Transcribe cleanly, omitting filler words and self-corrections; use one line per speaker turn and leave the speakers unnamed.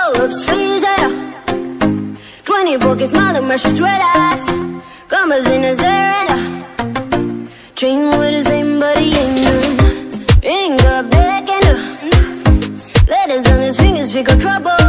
roll up sleeves, yeah. 24 karat smile and precious red eyes. Commas in his hair, and dream with the same body ain't none. Ring up, black and letters on his fingers, pick up trouble.